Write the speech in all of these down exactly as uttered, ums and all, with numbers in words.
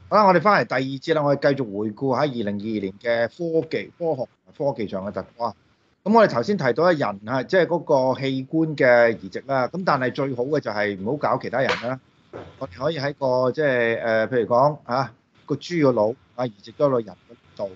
好啦，我哋翻嚟第二節啦，我哋繼續回顧喺二零二二年嘅科技、科學同科技上嘅突破。咁我哋頭先提到咧人啊，即係嗰個器官嘅移植啦。咁但係最好嘅就係唔好搞其他人啦。我哋可以喺個即係誒，譬如講啊個豬個腦啊移植咗落人嗰度，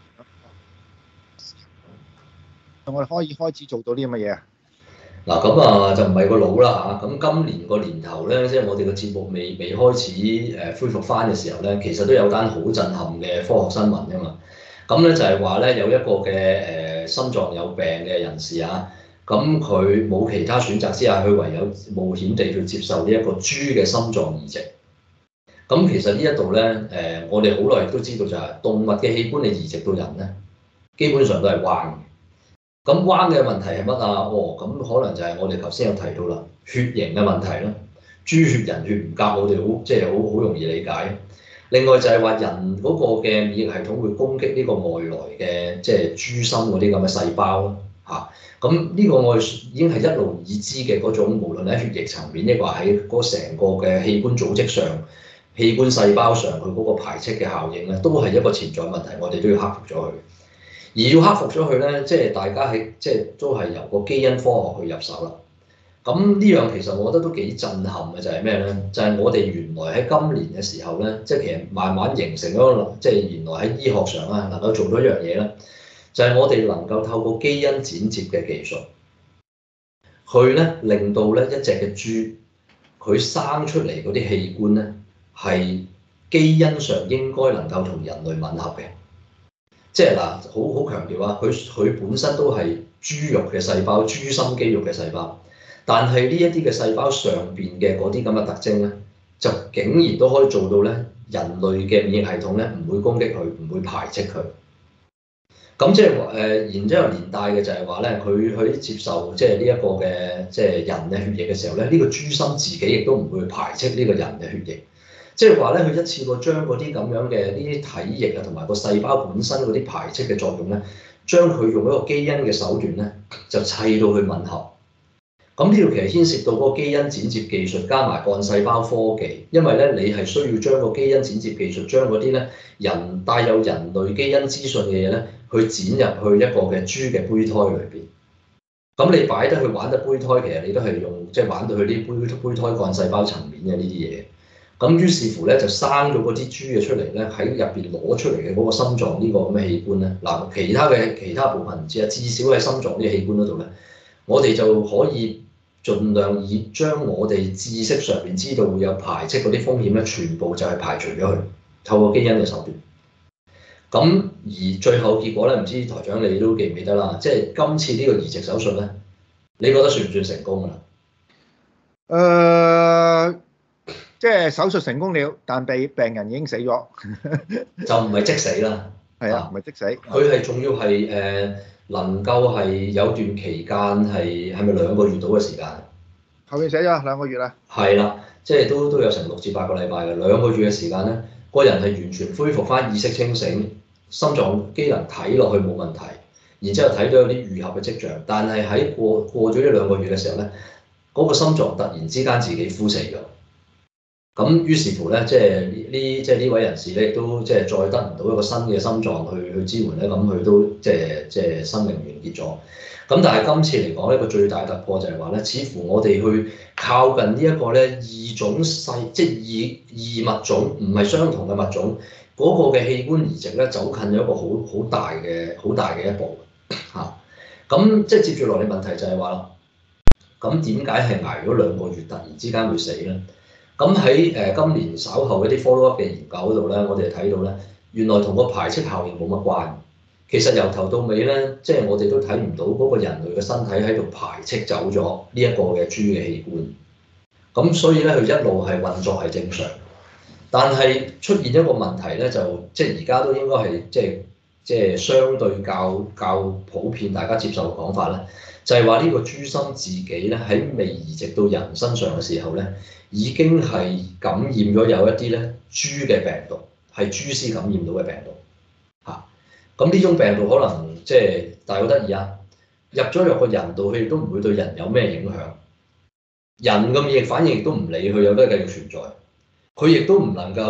我哋可以開始做到啲咁嘅嘢啊。 嗱咁啊就唔係個腦啦嚇，咁今年個年頭咧，即係我哋個節目未未開始誒恢復翻嘅時候咧，其實都有單好震撼嘅科學新聞㗎嘛。咁咧就係話咧有一個嘅誒、呃、心臟有病嘅人士啊，咁佢冇其他選擇之下，佢唯有冒險地去接受呢一個豬嘅心臟移植。咁其實呢一度咧誒，我哋好耐都知道就係動物嘅器官你移植到人咧，基本上都係彎嘅。咁彎嘅問題係乜啊？哦，咁可能就係我哋頭先有提到啦，血型嘅問題啦。豬血人血唔夾，我哋好即係好好容易理解。另外就係話人嗰個嘅免疫系統會攻擊呢個外來嘅即係豬心嗰啲咁嘅細胞啦嚇。咁呢個我哋已經係一路已知嘅嗰種，無論喺血液層面，抑或喺嗰成個嘅器官組織上、器官細胞上，佢嗰個排斥嘅效應咧，都係一個潛在問題，我哋都要克服咗佢。而要克服咗佢咧，即係大家喺即係都係由個基因科學去入手啦。咁呢樣其實我覺得都幾震撼嘅，就係咩咧？就係我哋原來喺今年嘅時候咧，即係其實慢慢形成咗，即係原來喺醫學上啊，能夠做到一樣嘢咧，就係我哋能夠透過基因剪接嘅技術，去咧令到咧一隻嘅豬，佢生出嚟嗰啲器官咧係基因上應該能夠同人類吻合嘅。即係嗱，好好強調啊！佢佢本身都係豬肉嘅細胞、豬心肌肉嘅細胞，但係呢一啲嘅細胞上邊嘅嗰啲咁嘅特徵咧，就竟然都可以做到咧，人類嘅免疫系統咧唔會攻擊佢，唔會排斥佢。咁即係誒，然之後連帶嘅就係話咧，佢去接受即係呢一個嘅即係人嘅血液嘅時候咧，呢個豬心自己亦都唔會排斥呢個人嘅血液。即係話咧，佢一次過將嗰啲咁樣嘅呢啲體液啊，同埋個細胞本身嗰啲排斥嘅作用咧，將佢用一個基因嘅手段咧，就砌到去吻合。咁呢條其實牽涉到嗰個基因剪接技術加埋幹細胞科技，因為咧你係需要將個基因剪接技術將嗰啲咧人帶有人類基因資訊嘅嘢咧，去剪入去一個嘅豬嘅胚胎裏邊。咁你擺得去玩得胚胎，其實你都係用即係玩到去啲胚胚胎幹細胞層面嘅呢啲嘢。咁於是乎咧，就生咗嗰啲豬嘅出嚟咧，喺入邊攞出嚟嘅嗰個心臟呢個咁嘅器官咧，嗱其他嘅其他部分唔知啊，至少喺心臟呢個器官嗰度咧，我哋就可以盡量以將我哋知識上邊知道會有排斥嗰啲風險咧，全部就係排除咗佢，透過基因嘅手段。咁而最後結果咧，唔知台長你都記唔記得啦？即係今次呢個移植手術咧，你覺得算唔算成功啊？ 誒、呃，即係手術成功了，但被病人已經死咗， 就唔係即死啦。 係啊，唔係即死。 佢係仲要係誒、呃、能夠係有段期間係係咪兩個月到嘅時間？ 後面寫咗兩個月啦。 係啦，即係都都有成六至八個禮拜嘅兩個月嘅時間咧，個人係完全恢復翻意識清醒，心臟機能睇落去冇問題，然之後睇到有啲愈合嘅跡象，但係喺過過咗呢兩個月嘅時候咧，嗰、那個心臟突然之間自己枯死咗。咁於是乎咧，即係呢即係呢位人士咧，亦都即係再得唔到一個新嘅心臟去去支援咧，咁佢都即係即係生命完結咗。咁但係今次嚟講呢個最大突破就係話咧，似乎我哋去靠近呢一個咧異種細，即係異異物種，唔係相同嘅物種，嗰、那個嘅器官移植咧，走近咗一個好好大嘅好大嘅一步嚇。咁即係接住落嚟問題就係話啦，咁點解係捱咗兩個月突然之間會死咧？咁喺誒今年稍後一啲 follow up 嘅研究嗰度咧，我哋睇到咧，原來同個排斥效應冇乜關。其實由頭到尾咧，即係我哋都睇唔到嗰個人類嘅身體喺度排斥走咗呢一個嘅豬嘅器官。咁所以咧，佢一路係運作係正常。但係出現一個問題咧，就即係而家都應該係即係即係相對較較普遍大家接受嘅講法咧，就係話呢個豬心自己咧喺未移植到人身上嘅時候咧，已經係感染咗有一啲咧豬嘅病毒，係豬屍感染到嘅病毒嚇。咁呢種病毒可能即係但係好得意啊，入咗入個人度，佢亦都唔會對人有咩影響。人嘅免疫反應亦都唔理佢，有得繼續存在。佢亦都唔能夠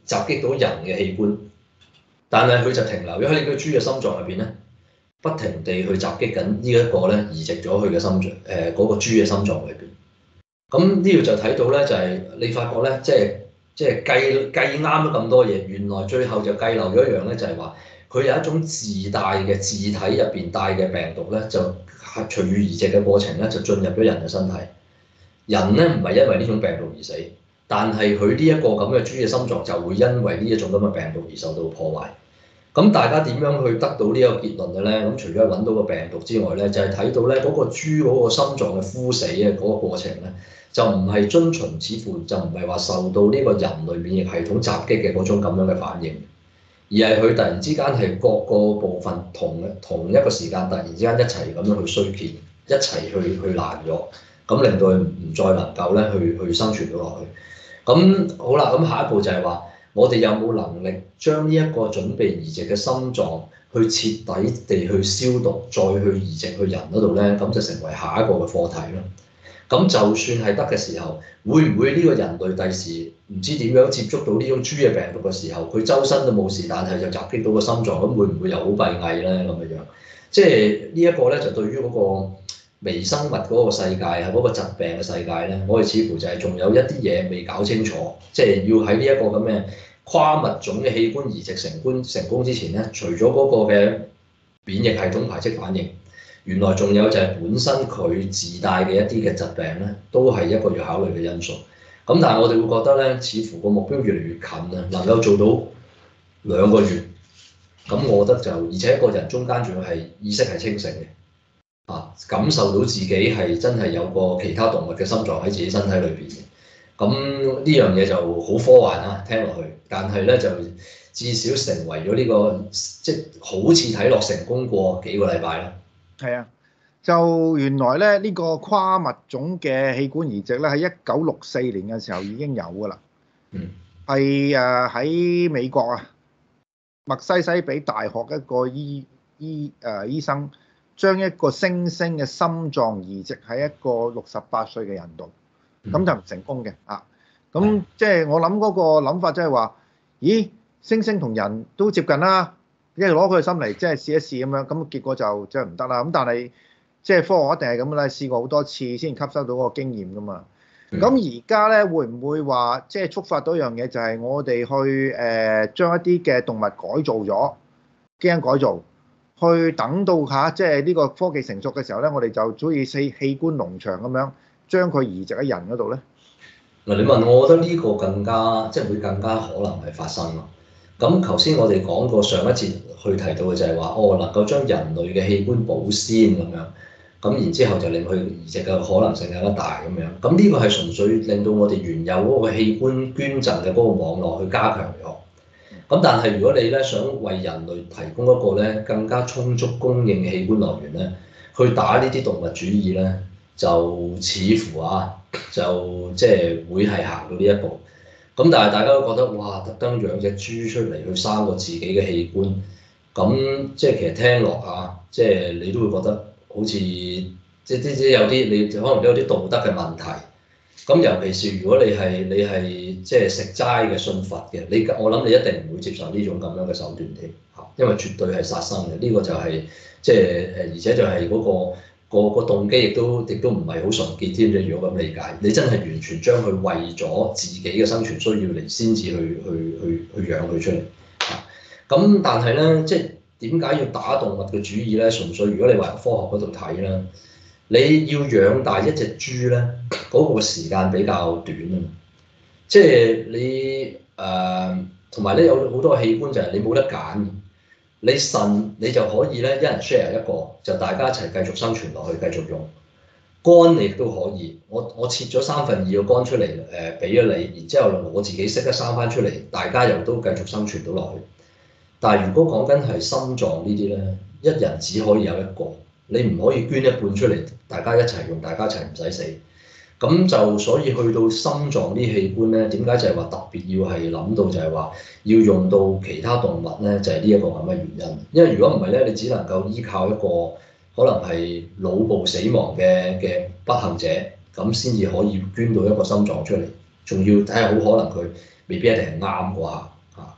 襲擊到人嘅器官，但係佢就停留咗喺呢個豬嘅心臟入邊咧，不停地去襲擊緊呢一個咧移植咗佢嘅心臟，誒、呃、嗰、那個豬嘅心臟裏邊。咁呢度就睇到咧，就係、是、你發覺咧，即係即係計計啱咗咁多嘢，原來最後就計漏咗一樣咧，就係話佢有一種自帶嘅自體入邊帶嘅病毒咧，就係隨住移植嘅過程咧，就進入咗人嘅身體。人咧唔係因為呢種病毒而死，但係佢呢一個咁嘅豬嘅心臟就會因為呢一種咁嘅病毒而受到破壞。咁大家點樣去得到呢個結論嘅咧？咁除咗揾到個病毒之外咧，就係、是、睇到咧嗰個豬嗰個心臟嘅枯死嘅嗰個過程咧，就唔係遵循，似乎就唔係話受到呢個人類免疫系統襲擊嘅嗰種咁樣嘅反應，而係佢突然之間係各個部分同同一個時間突然之間一齊咁樣去衰竭，一齊去去爛咗，咁令到佢唔再能夠咧去去生存到落去。咁好啦，咁下一步就係話，我哋有冇能力將呢一個準備移植嘅心臟去徹底地去消毒，再去移植去人嗰度咧？咁就成為下一個嘅課題啦。咁就算係得嘅時候，會唔會呢個人類第時唔知點樣接觸到呢種豬嘅病毒嘅時候，佢周身都冇事，但係就襲擊到個心臟，咁會唔會又好閉翳咧？咁嘅樣，即係呢一個咧，就對於嗰個微生物嗰個世界啊，嗰個疾病嘅世界咧，我哋似乎就係仲有一啲嘢未搞清楚，即係要喺呢一個咁嘅跨物種嘅器官移植成功成功之前咧，除咗嗰個嘅免疫系統排斥反應，原來仲有就係本身佢自帶嘅一啲嘅疾病咧，都係一個要考慮嘅因素。咁但係我哋會覺得咧，似乎個目標越嚟越近啊，能夠做到兩個月，咁我覺得就而且個人中間仲要係意識係清醒嘅。啊，感受到自己係真係有個其他動物嘅心臟喺自己身體裏邊嘅，咁呢樣嘢就好科幻啊，聽落去，但係咧就至少成為咗呢個即係好似睇落成功過幾個禮拜啦。 係啊，就原來咧呢個跨物種嘅器官移植咧，喺一九六四年嘅時候已經有㗎啦。 嗯， 係誒喺美國啊，密西西比大學一個醫醫誒醫生，將一個猩猩嘅心臟移植喺一個六十八歲嘅人度，咁就唔成功嘅啊。咁即係我諗嗰個諗法，即係話，咦，猩猩同人都接近啦，一係攞佢嘅心嚟即係試一試咁樣，咁結果就即係唔得啦。咁但係即係科學一定係咁啦，試過好多次先吸收到嗰個經驗噶嘛。咁而家咧會唔會話即係觸發到一樣嘢，就係我哋去誒將一啲嘅動物改造咗，基因改造？去等到下，即係呢個科技成熟嘅時候咧，我哋就好似四器官農場咁樣，將佢移植喺人嗰度咧。 嗱，你問我，我覺得呢個更加即係會更加可能係發生咯。咁頭先我哋講過上一節去提到嘅就係話，哦，能夠將人類嘅器官保鮮咁樣，咁然之後就令佢移植嘅可能性更加大咁樣。咁呢個係純粹令到我哋原有嗰個器官捐贈嘅嗰個網絡去加強咗。咁但係如果你咧想為人類提供一個咧更加充足供應嘅器官來源咧，去打呢啲動物主義咧，就似乎啊就即係會係行到呢一步。咁但係大家都覺得哇，特登養隻豬出嚟去生個自己嘅器官，咁即係其實聽落啊，即係你都會覺得好似即即即有啲你可能都有啲道德嘅問題。咁尤其是如果你係你係即係食齋嘅信佛嘅，你我諗你一定唔會接受呢種咁樣嘅手段添嚇，因為絕對係殺生嘅。呢個就係即係誒，而且就係嗰個個個動機亦都亦都唔係好純潔添。你如果咁理解，你真係完全將佢為咗自己嘅生存需要嚟先至去去去去養佢出嚟嚇。咁但係咧，即係點解要打動物嘅主意咧？純粹如果你話科學嗰度睇啦。你要養大一隻豬咧，嗰、那個時間比較短啊，即係你誒，同埋咧有好多器官就係你冇得揀，你腎你就可以咧一人 share 一個，就大家一齊繼續生存落去，繼續用。肝你亦都可以，我我切咗三分二個肝出嚟誒，俾、呃、咗你，然之後我自己識得生翻出嚟，大家又都繼續生存到落去。但係如果講緊係心臟呢啲咧，一人只可以有一個。你唔可以捐一半出嚟，大家一齊用，大家一齊唔使死。咁就所以去到心臟啲器官咧，點解就係話特別要係諗到就係話要用到其他動物咧，就係呢一個咁嘅原因。因為如果唔係咧，你只能夠依靠一個可能係腦部死亡嘅嘅不幸者，咁先至可以捐到一個心臟出嚟。仲要睇下好可能佢未必一定係啱啩。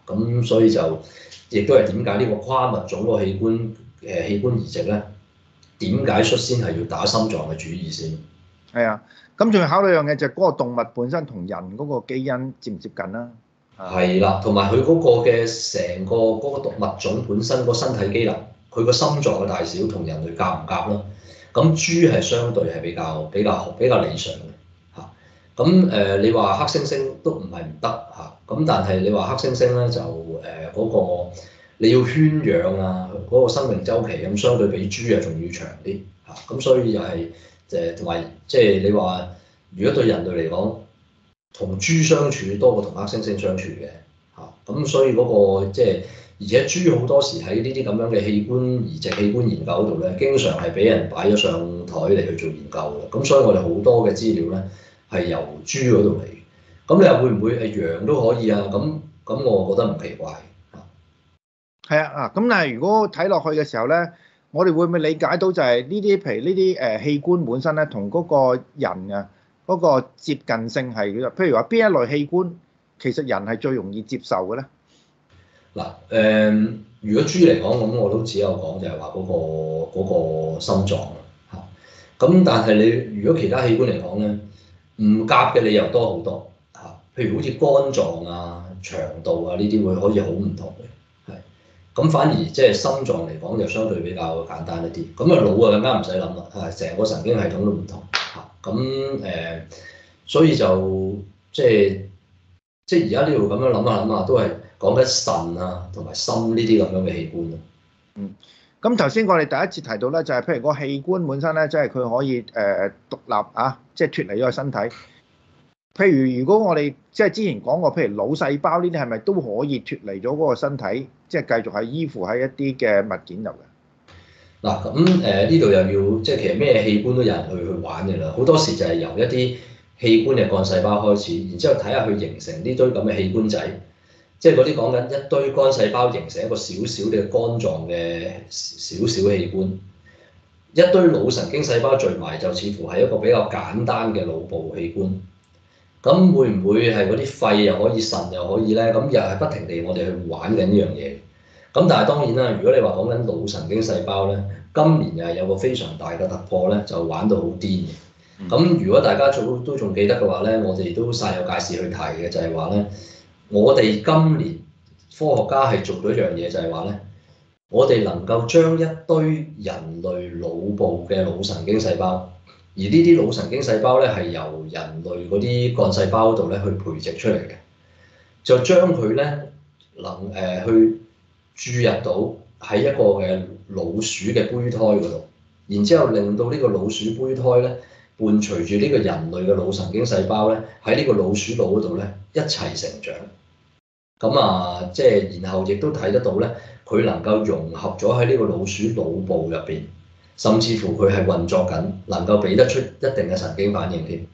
咁所以就亦都係點解呢個跨物種個器官誒器官移植咧？點解率先係要打心臟嘅主意先？ 係啊，咁仲要考慮一樣嘢就係嗰個動物本身同人嗰個基因接唔接近啦。 係啦，同埋佢嗰個嘅成個嗰個動物種本身個身體機能，佢個心臟嘅大小同人類夾唔夾啦？咁豬係相對係比較比較比較理想嘅嚇。咁誒、呃，你話黑猩猩都唔係唔得嚇，咁但係你話黑猩猩咧就誒嗰、呃嗰個你要圈養啊，嗰、嗰個生命周期咁相對比豬啊仲要長啲嚇。咁所以又係誒同埋即係你話，如果對人類嚟講，同豬相處多過同黑猩猩相處嘅嚇，咁所以嗰、嗰個即係而且豬好多時喺呢啲咁樣嘅器官移植、器官研究度咧，經常係俾人擺咗上台嚟去做研究嘅。咁所以我哋好多嘅資料咧係由豬嗰度嚟。咁你話會唔會係羊都可以啊？咁咁我覺得唔奇怪嚇。 係啊，啊咁但係如果睇落去嘅時候咧，我哋會唔會理解到就係呢啲譬如呢啲誒器官本身咧，同嗰個人啊嗰個接近性係嘅？譬如話邊一類器官其實人係最容易接受嘅咧？ 嗱誒、呃，如果豬嚟講，咁我都只有講就係話嗰個嗰個心臟嚇。咁但係你如果其他器官嚟講咧，唔夾嘅理由多好多嚇。譬如好似肝臟啊、腸道啊呢啲會可以好唔同嘅，係。咁反而即係心臟嚟講就相對比較簡單一啲。咁啊腦啊更加唔使諗啦，係成個神經系統都唔同嚇。咁誒、呃，所以就即係即係而家呢度咁樣諗下諗下都係。講緊腎啊，同埋心呢啲咁樣嘅器官咯。 嗯，咁頭先我哋第一次提到咧，就係譬如個器官本身咧，即係佢可以誒獨立啊，即係脫離咗個身體。譬如如果我哋即係之前講過，譬如腦細胞呢啲係咪都可以脫離咗嗰個身體，即係繼續係依附喺一啲嘅物件入嘅？ 嗱，咁誒呢度又要即係其實咩器官都有人去去玩嘅啦。好多時就係由一啲器官嘅幹細胞開始，然之後睇下佢形成呢堆咁嘅器官仔。即係嗰啲講緊一堆肝細胞形成一個小小嘅肝臟嘅小小器官，一堆腦神經細胞聚埋就似乎係一個比較簡單嘅腦部器官。咁會唔會係嗰啲肺又可以、腎又可以咧？咁又係不停地我哋去玩緊呢樣嘢。咁但係當然啦，如果你話講緊腦神經細胞咧，今年又係有個非常大嘅突破咧，就玩到好癲嘅。咁如果大家都都仲記得嘅話咧，我哋都曬有介紹去提嘅，就係話咧。我哋今年科學家係做到一樣嘢，就係話咧，我哋能夠將一堆人類腦部嘅腦神經細胞，而呢啲腦神經細胞咧係由人類嗰啲幹細胞度咧去培植出嚟嘅，就將佢咧能誒、呃、去注入到喺一個嘅老鼠嘅胚胎嗰度，然之後令到呢個老鼠胚胎咧伴隨住呢個人類嘅腦神經細胞咧喺呢個老鼠腦嗰度咧一齊成長。咁啊，即係然後亦都睇得到咧，佢能夠融合咗喺呢個老鼠腦部入邊，甚至乎佢係運作緊，能夠俾得出一定嘅神經反應添。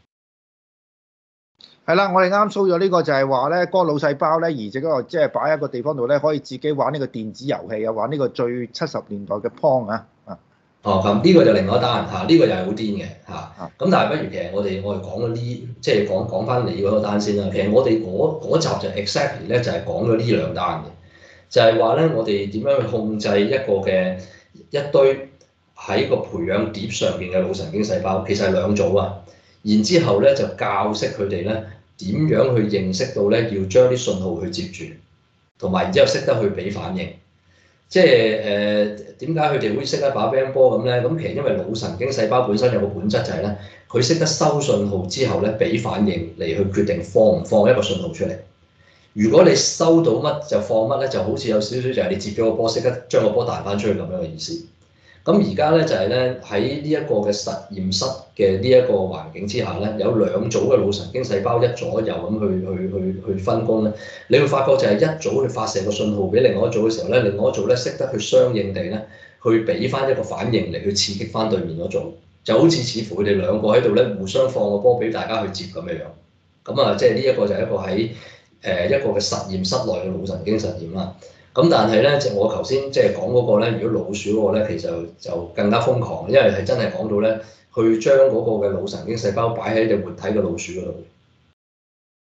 係啦，我哋啱 show 咗呢個就係話咧，嗰個腦細胞咧移植嗰個即係擺喺一個地方度咧，可以自己玩呢個電子遊戲啊，玩呢個最七十年代嘅 Pong 啊。 哦，咁呢個就另外一單嚇，呢、這個又係好癲嘅嚇。咁但係不如其實我哋我哋講咗呢，即係講講翻你嗰個單先啦。其實我哋嗰集就 exactly 咧就係講咗呢兩單嘅，就係話咧我哋點樣去控制一個嘅一堆喺個培養碟上邊嘅腦神經細胞，其實係兩組啊。然之後咧就教識佢哋咧點樣去認識到咧要將啲信號去接住，同埋然之後識得去俾反應。即係誒點解佢哋會識得打乒乓波咁咧？咁其實因為腦神經細胞本身有個本質就係咧，佢識得收信號之後咧，俾反應嚟去決定放唔放一個信號出嚟。如果你收到乜就放乜咧，就好似有少少就係你接咗個波，識得將個波彈翻出去咁樣嘅意思。咁而家咧就係咧喺呢一個嘅實驗室嘅呢一個環境之下咧，有兩組嘅腦神經細胞一左一右咁去去去去分工咧，你會發覺就係一組去發射個信號俾另外一組嘅時候咧，另外一組咧識得去相應地咧去俾翻一個反應嚟去刺激翻對面嗰組，就好似似乎佢哋兩個喺度咧互相放個波俾大家去接咁樣樣。咁啊，即係呢一個就係一個喺誒一個嘅實驗室內嘅腦神經實驗啦。咁但係咧，即係我頭先即係講嗰個咧，如果老鼠嗰個咧，其實就，就更加瘋狂，因為係真係講到咧，去將嗰個嘅腦神經細胞擺喺隻活體嘅老鼠嗰度。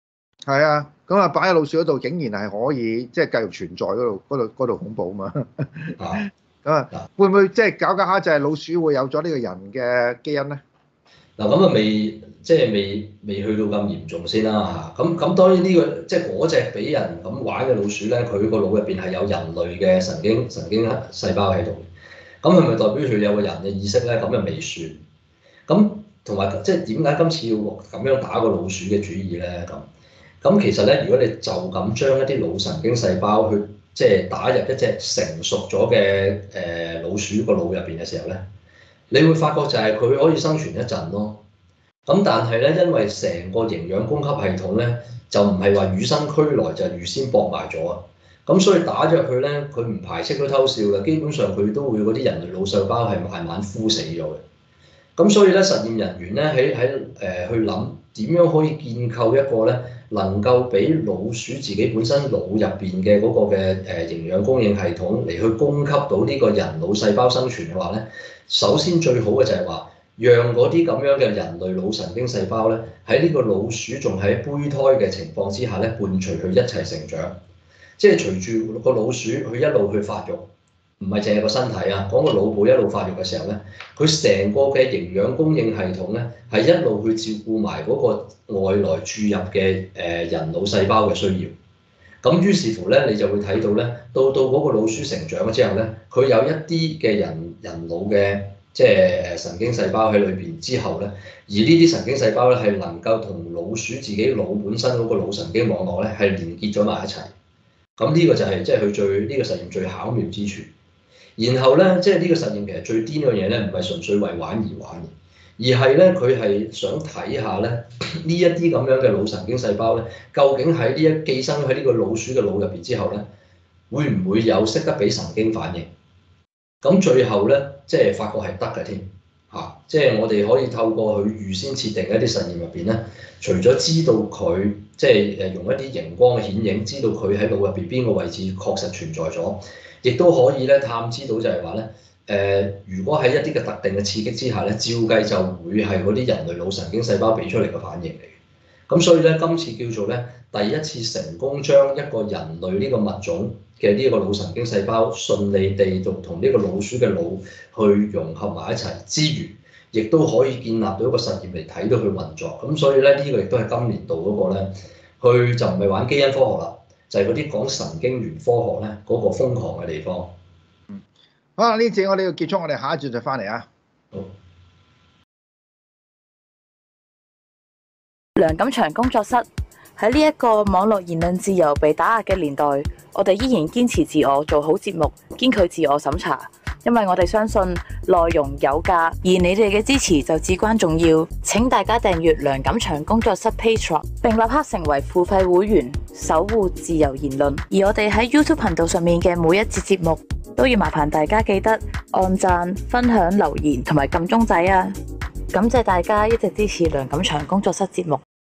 係啊，咁啊擺喺老鼠嗰度，竟然係可以即係繼續存在嗰度，嗰度嗰度恐怖啊嘛。 啊咁啊， 嗱會唔會即係搞搞下就係老鼠會有咗呢個人嘅基因咧？ 嗱咁啊未即係未未去到咁嚴重先啦嚇。咁咁當然呢、呢個即係嗰隻俾人咁玩嘅老鼠咧，佢個腦入邊係有人類嘅神經神經細胞喺度。咁係咪代表佢有個人嘅意識咧？咁又未算。咁同埋即係點解今次要咁樣打個老鼠嘅主意咧？咁咁其實咧，如果你就咁將一啲腦神經細胞去即係打入一隻成熟咗嘅誒老鼠個腦入邊嘅時候咧，你會發覺就係佢可以生存一陣咯。咁但係咧，因為成個營養供給系統咧，就唔係話與生俱來就預先駁埋咗啊。咁所以打咗入去咧，佢唔排斥都偷笑嘅。基本上佢都會嗰啲人類腦細胞係慢慢枯死咗嘅。咁所以咧，實驗人員咧喺喺誒去諗點樣可以建構一個咧能夠俾老鼠自己本身腦入邊嘅嗰個嘅誒營養供應系統嚟去供給到呢個人腦細胞生存嘅話咧，首先最好嘅就係話，讓嗰啲咁樣嘅人類腦神經細胞咧喺呢個老鼠仲喺胚胎嘅情況之下咧，伴隨佢一齊成長，即係隨住個老鼠佢一路去發育。唔係淨係個身體啊，講個腦部一路發育嘅時候咧，佢成個嘅營養供應系統咧係一路去照顧埋嗰個外來注入嘅誒人腦細胞嘅需要。咁於是乎咧，你就會睇到咧，到到嗰個老鼠成長咗之後咧，佢有一啲嘅人人腦嘅即係誒神經細胞喺裏邊之後咧，而呢啲神經細胞咧係能夠同老鼠自己腦本身嗰個腦神經網絡咧係連結咗埋一齊。咁呢個就係即係佢最呢、呢個實驗最巧妙之處。然後咧，即係呢個實驗其實最癲嘅嘢咧，唔係純粹為玩而玩嘅，而係咧佢係想睇下咧呢一啲咁樣嘅腦神經細胞咧，究竟喺呢一寄生喺呢個老鼠嘅腦入邊之後咧，會唔會有識得俾神經反應？咁最後咧，即係發覺係得嘅添嚇，即係我哋可以透過佢預先設定一啲實驗入邊咧，除咗知道佢即係誒用一啲熒光嘅顯影，知道佢喺腦入邊邊個位置確實存在咗。亦都可以咧探知到就係話咧，誒、呃，如果喺一啲嘅特定嘅刺激之下咧，照計就會係嗰啲人類腦神經細胞俾出嚟嘅反應嚟嘅。咁所以咧，今次叫做咧第一次成功將一個人類呢個物種嘅呢個腦神經細胞順利地同同呢個老鼠嘅腦去融合埋一齊之餘，亦都可以建立到一個實驗嚟睇到佢運作。咁所以咧，呢、這個亦都係今年度嗰個咧，佢就唔係玩基因科學啦。就係嗰啲講神經元科學咧，嗰個瘋狂嘅地方。 嗯，好啦，呢節我哋要結束，我哋下一節就翻嚟啊。 好。 梁錦祥工作室喺呢一個網絡言論自由被打壓嘅年代，我哋依然堅持自我，做好節目，堅拒自我審查。因為我哋相信內容有價，而你哋嘅支持就至關重要。請大家訂閱梁錦祥工作室 Patreon， 並立刻成為付費會員，守護自由言論。而我哋喺 YouTube 頻道上面嘅每一節節目，都要麻煩大家記得按讚、分享、留言同埋撳鐘仔啊！感謝大家一直支持梁錦祥工作室節目。